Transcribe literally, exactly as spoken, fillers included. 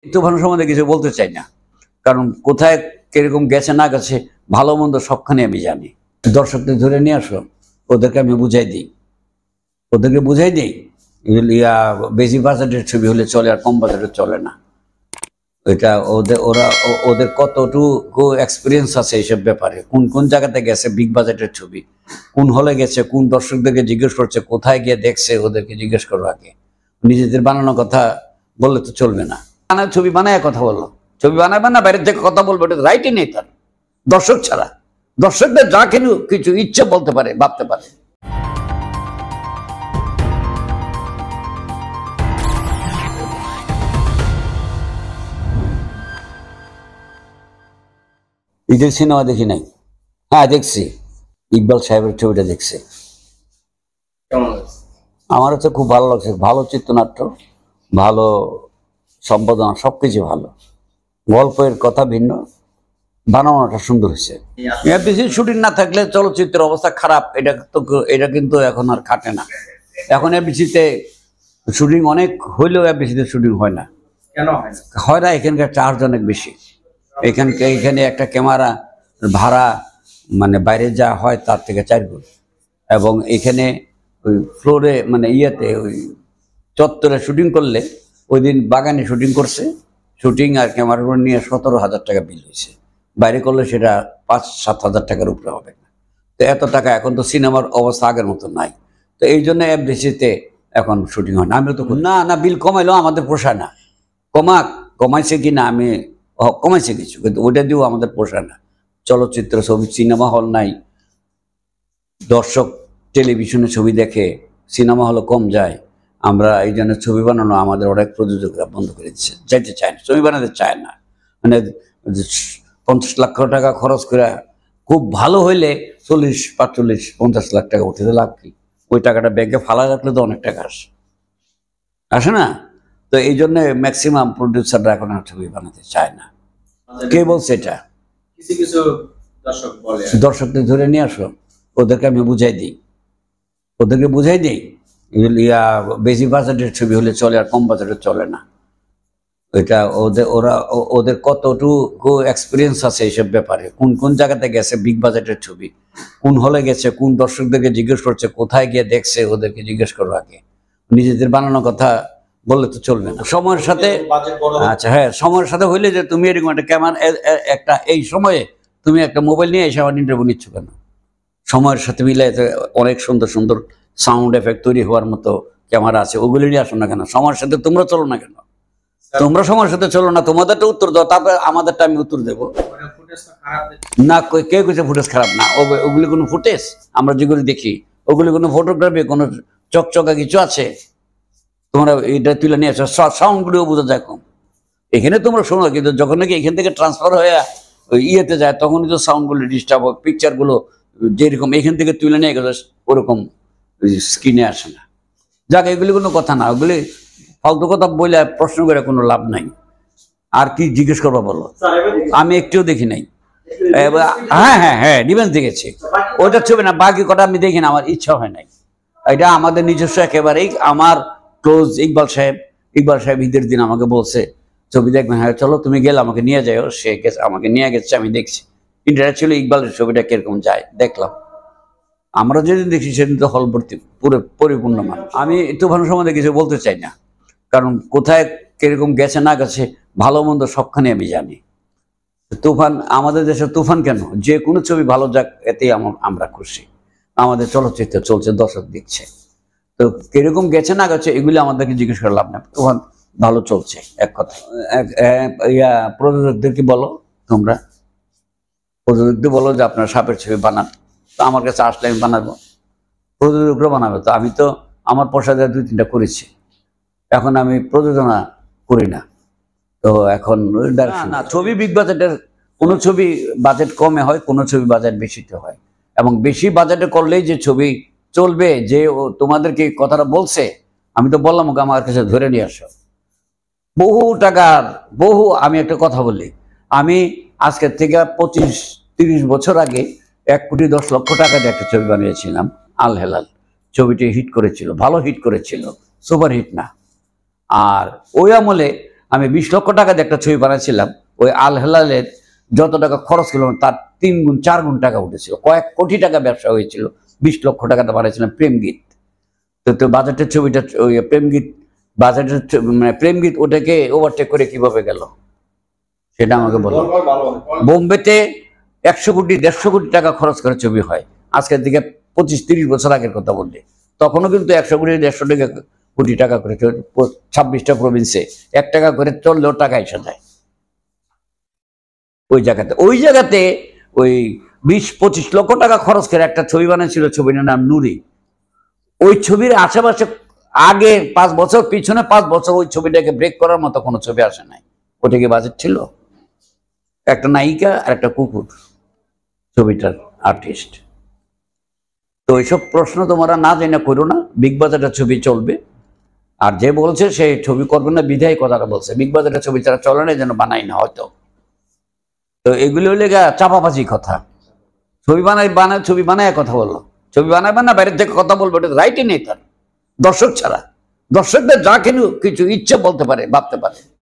তুফান সম্বন্ধে কিছু বলতে চাই না, কারণ কোথায় কিরকম গেছে না গেছে ভালো মন্দ সবখানে আমি জানি। দর্শকদের ধরে নিয়ে আসো, ওদেরকে আমি বুঝাই দিই, ওদেরকে বুঝাই দিই ইয়া বেশি বাজেটের ছবি হলে চলে আর কম বাজেটের চলে না। এটা ওদের ওরা ওদের কতটুকু এক্সপিরিয়েন্স আছে এইসব ব্যাপারে, কোন কোন জায়গাতে গেছে বিগ বাজেটের ছবি, কোন হলে গেছে, কোন দর্শকদেরকে জিজ্ঞেস করছে, কোথায় গিয়ে দেখছে, ওদেরকে জিজ্ঞেস করো আগে। নিজেদের বানানো কথা বললে তো চলবে না। বানায় ছবি বানায় কথা বললো, ছবি বানাবে না বাইরের থেকে কথা বলবো, এটা রাইটই নেই তার, দর্শক ছাড়া। দর্শকদের যা কেন কিছু ইচ্ছে বলতে পারে, ভাবতে পারে। ঈদের সিনেমা দেখি নাই? হ্যাঁ দেখছি, ইকবাল সাহেবের ছবিটা দেখছি। আমার হচ্ছে খুব ভালো লাগছে, ভালো চিত্রনাট্য, ভালো সম্পাদনা, সবকিছু ভালো, গল্পের কথা ভিন্ন, বানানোটা সুন্দর হয়েছে। বেশি শুটিং না থাকলে চলচ্চিত্রের অবস্থা খারাপ, এটা তো এটা কিন্তু এখন আর খাটে না। এখন এবিসিতে শুটিং অনেক হইলেও এবিসিতে শুটিং হয় না। কেন হয় না? হয় না, এখানকার চার্জ অনেক বেশি। এখানকে এখানে একটা ক্যামেরা ভাড়া মানে বাইরে যা হয় তার থেকে চার গুণ, এবং এখানে ওই ফ্লোরে মানে ইয়েতে ওই চত্বরে শুটিং করলে, ওই দিন বাগানে শুটিং করছে, শুটিং আর ক্যামেরাগুলো নিয়ে সতেরো হাজার টাকা বিল হয়েছে। বাইরে করলে সেটা পাঁচ সাত হাজার টাকার উপরে হবে না। তো এত টাকা, এখন তো সিনেমার অবস্থা আগের মতো নাই, তো এই জন্য এফডিসিতে এখন শুটিং হয় না। আমিও তো না না বিল কমাইলেও আমাদের পোষায় না। কমাক, কমাইছে কি না আমি কমাইছে কিছু, কিন্তু ওইটা দিয়েও আমাদের পোষায় না। চলচ্চিত্র ছবি, সিনেমা হল নাই, দর্শক টেলিভিশনে ছবি দেখে, সিনেমা হলে কম যায়। আমরা এই জন্য ছবি বানানো আমাদের অনেক প্রযোজকরা বন্ধ করে দিচ্ছে, যাইতে চায় না, ছবি বানাতে চায় না। মানে পঞ্চাশ লক্ষ টাকা খরচ করে খুব ভালো হইলে চল্লিশ পাঁচচল্লিশ পঞ্চাশ লাখ টাকা উঠে লাভ কি? ওই টাকাটা ব্যাংকে ফালা রাখলে তো অনেক টাকা আসে আসে না। তো এই জন্য ম্যাক্সিমাম প্রডিউসাররা এখন আর ছবি বানাতে চায় না। কে বলছে এটা? কিছু কিছু দর্শক বলে। দর্শকদের ধরে নিয়ে আসো, ওদেরকে আমি বুঝাই দিই, ওদেরকে বুঝাই দিই ইয়া বেশি বাজেটের ছবি হলে চলে আর কম বাজেটের চলে না। এটা ওদের ওরা ওদের কতটুকু এক্সপিরিয়েন্স আছে এইসব ব্যাপারে, কোন কোন জায়গাতে গেছে বিগ বাজেটের ছবি, কোন হলে গেছে, কোন দর্শকদেরকে জিজ্ঞেস করছে, কোথায় গিয়ে দেখছে, ওদেরকে জিজ্ঞেস করো আগে। নিজেদের বানানো কথা বললে তো চলবে না। সময়ের সাথে, আচ্ছা হ্যাঁ, সময়ের সাথে হইলে যে তুমি এরকম একটা ক্যামেরা একটা এই সময়ে তুমি একটা মোবাইল নিয়ে এসে আমার ইন্টারভিউ নিচ্ছ কেন? সময়ের সাথে মিলে অনেক সুন্দর সুন্দর সাউন্ড এফেক্ট তৈরি হওয়ার মতো ক্যামেরা আছে, ওগুলো নিয়ে আসো না কেন? সময়ের সাথে তোমরা চলো না কেন? তোমরা সময়ের সাথে চলো না, তোমাদেরটা উত্তর দাও, তারপরে আমাদেরটা আমি উত্তর দেবো না। কে কইছে ফুটেজ খারাপ না? ওগুলি কোনো ফুটেজ আমরা যেগুলি দেখি, ওগুলি কোনো ফটোগ্রাফি, কোনো চকচকা কিছু আছে? তোমরা এটা তুলে নিয়ে আসো, সাউন্ডগুলিও বোঝা যায় কম। এখানে তোমরা শোনো, কিন্তু যখন নাকি এখান থেকে ট্রান্সফার হয়ে ইয়েতে যায়, তখনই তো সাউন্ডগুলো ডিস্টার্ব হয়, পিকচারগুলো যেরকম এখান থেকে তুলে নিয়ে গেছে ওরকম স্ক্রিনে আসে না। যাক, এগুলি কোনো কথা না, ওগুলি ফালতু কথা বলে প্রশ্ন করে কোনো লাভ নাই। আর কি জিজ্ঞেস করবো বলো? আমি একটুও দেখি নাই। হ্যাঁ হ্যাঁ হ্যাঁ ডিফেন্স দেখেছি, ওইটা ছবি না, বাকি কটা আমি দেখি না, আমার ইচ্ছা হয় নাই। এটা আমাদের নিজস্ব একেবারেই আমার ক্লোজ ইকবাল সাহেব। ইকবাল সাহেব ঈদের দিন আমাকে বলছে ছবি দেখবেন, হ্যাঁ চলো তুমি গেলে আমাকে নিয়ে যাও। সে গেছে, আমাকে নিয়ে গেছে, আমি দেখছি। ইন্টারেক্ট ইকবালের ছবিটা কিরকম যায় দেখলাম। আমরা যেদিন দেখি সেদিন তো হল ভর্তি পুরো পরিপূর্ণ মানুষ। আমি তুফান সম্বন্ধে কিছু বলতে চাই না, কারণ কোথায় কিরকম গেছে না গেছে ভালো মন্দ সবখানে আমি জানি। তুফান আমাদের দেশে তুফান কেন, যে কোনো ছবি ভালো যাক এতেই আমরা খুশি। আমাদের চলচ্চিত্র চলছে, দর্শক দেখছে, তো কিরকম গেছে না গেছে এগুলি আমাদেরকে জিজ্ঞেস করে লাভ নেই। তুফান ভালো চলছে, এক কথা। ইয়া প্রযোজকদেরকে বলো, তোমরা প্রযোজকদের বলো যে আপনারা সাপের ছবি বানান, তো আমার কাছে আসলে আমি বানাবো, প্রযোজকরা বানাবে। তো আমি তো আমার পয়সা দুই তিনটা করেছি, এখন আমি প্রযোজনা করি না। তো এখন না, ছবি বিগ বাজেটের, কোনো ছবি বাজেট কমে হয়, কোনো ছবি বাজেট বেশিতে হয়। এবং বেশি বাজেটে করলেই যে ছবি চলবে, যে তোমাদেরকে কথাটা বলছে, আমি তো বললাম ওকে আমার কাছে ধরে নিয়ে আসো। বহু টাকার বহু, আমি একটা কথা বলি, আমি আজকের থেকে পঁচিশ তিরিশ বছর আগে এক কোটি দশ লক্ষ টাকা দিয়ে একটা ছবি বানিয়েছিলাম, আল হেলাল। ছবিটি হিট করেছিল, ভালো হিট করেছিল, সুপার হিট না। আর ওই আমলে আমি বিশ লক্ষ টাকা দিয়ে একটা ছবি বানাইছিলাম, ওই আল হেলালের যত টাকা খরচ করলাম তার তিন গুণ চার গুণ টাকা উঠেছিল, কয়েক কোটি টাকা ব্যবসা হয়েছিল। বিশ লক্ষ টাকাটা বানাইছিলাম প্রেমগীত। তো তো বাজেটের ছবিটা ওই প্রেমগীত বাজেটের মানে প্রেমগীত ওটাকে ওভারটেক করে কিভাবে গেল সেটা আমাকে বলো। বোম্বেতে একশো কোটি দেড়শো কোটি টাকা খরচ করে ছবি হয়, আজকের দিকে পঁচিশ তিরিশ বছর আগের কথা বললে। তখনও কিন্তু একশো কোটি দেড়শো টাকা কোটি টাকা করে ছাব্বিশটা প্রভিন্সে এক টাকা করে চললেও টাকা এসে যায় ওই জায়গাতে। ওই জায়গাতে ওই বিশ পঁচিশ লক্ষ টাকা খরচ করে একটা ছবি বানাইছিল, ছবিটার নাম নুরি। ওই ছবির আশেপাশে আগে পাঁচ বছর পিছনে পাঁচ বছর ওই ছবিটাকে ব্রেক করার মতো কোনো ছবি আসে নাই। ওটা কি বাজেট ছিল? একটা নায়িকা আর একটা কুকুর ছবিটার আর্টিস্ট। তো এইসব প্রশ্ন তোমরা না জেনে করো না। বিগ বাজারের ছবি চলবে, আর যে বলছে সেই ছবি করবে না বিধায় কথাটা বলছে। বিগ বাজারের ছবি তারা চলে না, যেন বানাই না হয়তো। তো এগুলো হলে চাপাবাজি কথা। ছবি বানাই বানায় ছবি বানায় কথা বলো, ছবি বানাবে না বাইরের থেকে কথা বলবে, এটা রাইটই নেই তার। দর্শক ছাড়া দর্শকদের যা কিছু ইচ্ছে বলতে পারে, ভাবতে পারে।